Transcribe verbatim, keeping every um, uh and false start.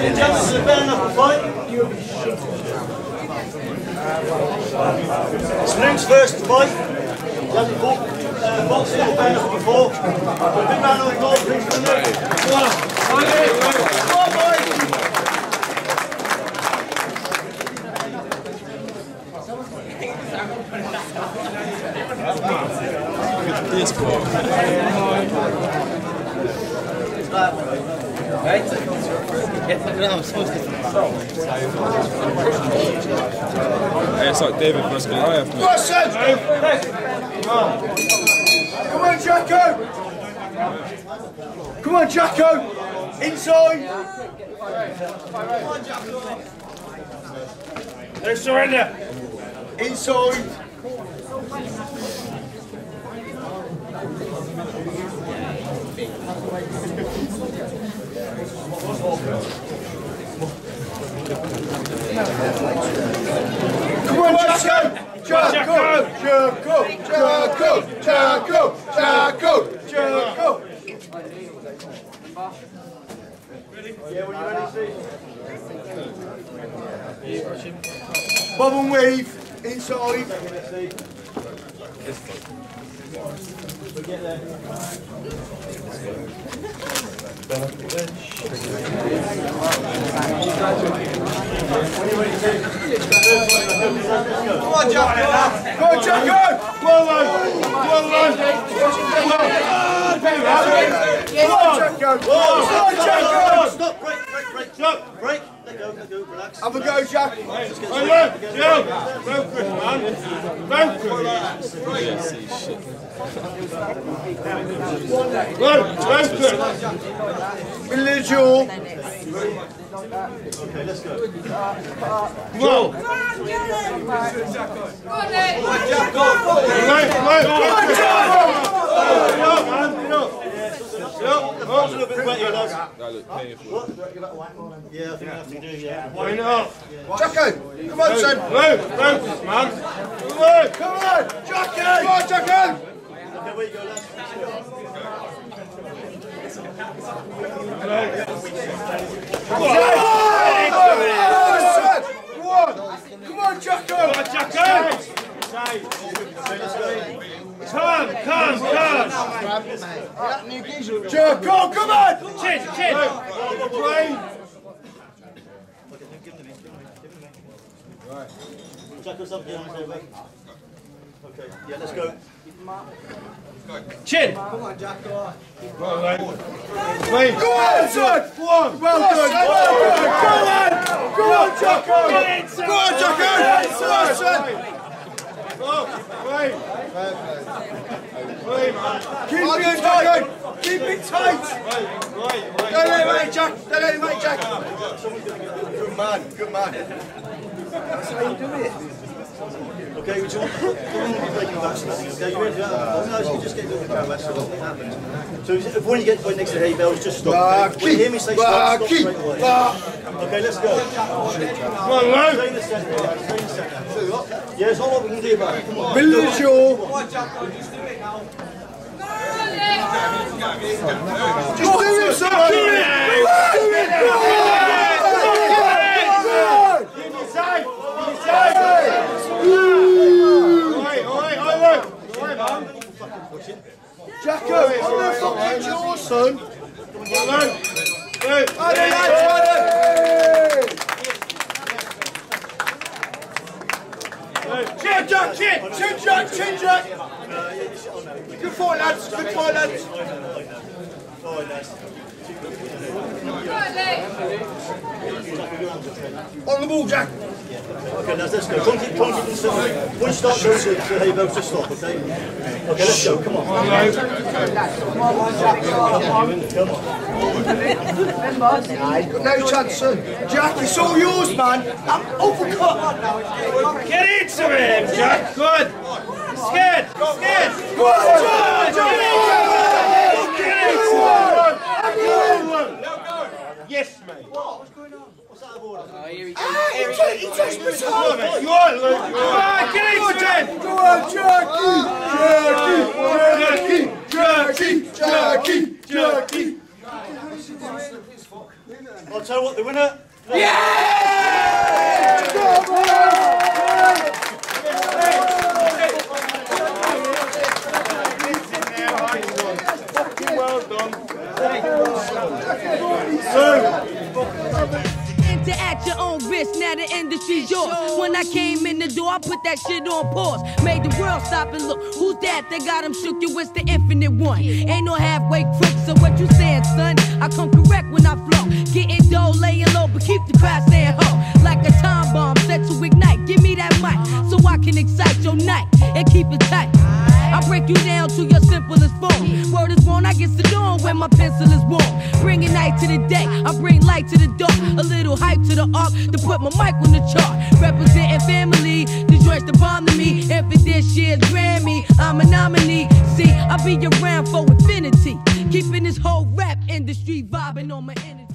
chances of better enough to fight. Spring's first to fight. He hasn't fought uh, boxing or better enough before. But a big round of applause, please, for him. Come on. Come on, boys. This ball. Right? No, I'm supposed to. Hey, it's like David versus Goliath, man. Come on, Jacko! Come on, Jacko! Inside! Let's surrender. Inside! Come on, Jacko! Jacko! Jacko! Jacko! Jacko! Jacko! Jacko! Yeah, when you're ready, see. Bob and weave, inside. We get there. Come on, Jacko! Come on, Jacko! Well done! Well done! Come on, Jacko! Come on, Jacko! Stop! Break! Break! Break! Stop! Break! Let go! Let go! Relax! Have a go, Jack! Let's get started. Focus, man! Focus! Individual! Okay, let's go. Go! A little bit wet here, lads. That look painful. Yeah, I think I have to do, yeah. Why not? Jacko! Come on, son! Focus, man. Come on! Come on! Jacko! Come on, Jacko! Okay, where you go, lads? Come on! Come on! Come on, Jacko! Come on, Jacko! Come, come, come! Jacko, come on! Chin, chin! Jacko's up here, okay, yeah, let's go. Chin! Come on, Jacko. Wait. Go on, son! Go on! Well done! Well done! Go on! Go on, Jacko! Go on, Jacko! Go on, son! Wait! Wait, man! Keep it tight! Keep it tight! Wait, wait, wait! Don't let him out, Jack! Don't let him out, Jack! Good man, good man. That's how you do it. Okay, we don't breaking back something, okay? You ready to that? No, you just get to the car, that's what happens. So if when you get right next to the hay bales, just stop. Okay? When you hear me say stop, stop straight away. Okay, let's go. Come on, Lou! Stay in the centre, stay in the centre. Yeah, there's not what we can do about it. Come on. Visual! Come on, Jacko, just do it now. Just do it, son! Do it! Do it! Do it! Give me time! Give me time! Jacko, on the fucking jaw, son! Come on, Lou! Lou! Addy, lads, Chin, Jack, chin! Chin, Jack, chin, Jack! Good fight, lads, good fight, lads! On the ball, Jack! Okay, let's, let's go. Don't keep, don't keep inside. When you start going to the hay bales, just stop, okay? Okay, let's go. Come on. Come on, No chance, son. Jack, it's all yours, man. I'm overcut. Get into him, Jack. Good. Scared. Scared. Go on, Jack! Jack! Get into him. Yes, mate. What's going on? What's that of order? Oh, here we go. Ah, he touched- he touched my toe. You are, Luke. Come on, get into him. Go on, Jackie! Jackie! Jackie! Jackie! Jackie! I'll I'll tell you what, the winner. Yeah! Fucking well done. To at your own risk, now the industry's yours. When I came in the door, I put that shit on pause. Made the world stop and look. Who's that that got him shook? You, it's the infinite one. Ain't no halfway crook, so what you saying, son? I come correct when I flow. Getting dough, laying low, but keep the crowd saying ho. Like a time bomb set to ignite. Give me that mic so I can excite your night and keep it tight. I break you down to your simplest form. Word is born, I get to know when my pencil is warm. Bringing night to the day, I bring light to the dark. A little hype to the arc to put my mic on the chart. Representing family, the joints the bomb to me. And for this year's Grammy, I'm a nominee. See, I'll be around for infinity, keeping this whole rap industry vibing on my energy.